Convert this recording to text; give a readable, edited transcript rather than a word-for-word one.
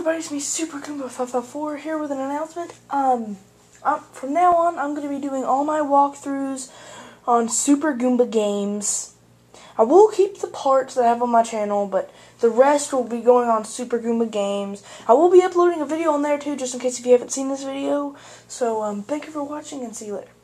everybody, it's me, SuperGoombagames here with an announcement. From now on, I'm going to be doing all my walkthroughs on SuperGoombagames. I will keep the parts that I have on my channel, but the rest will be going on SuperGoombagames. I will be uploading a video on there too, just in case if you haven't seen this video. So, thank you for watching, and see you later.